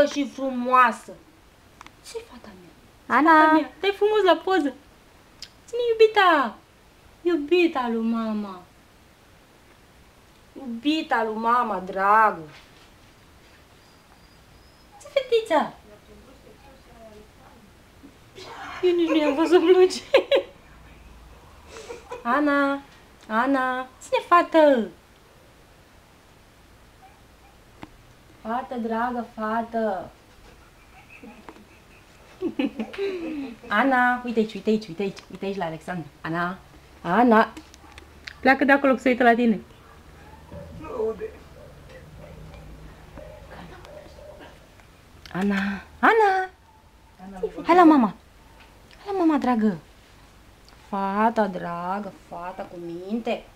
dragă și frumoasă. Ce-i fata mea? Ana! Dai frumos la poză. Ține iubita. Iubita lui mama. Iubita lui mama, dragă. Ce fetița? Eu nici nu i-am văzut blugi. Ana, Ana, ține fată. Fată, dragă, fată. Ana, uite aici, uite aici, uite aici, uite aici la Alexandru. Ana, Ana, pleacă de acolo că se uită la tine. Ana, Ana, hai la mama. Hai la mama, dragă. Fata, dragă, fata cu minte.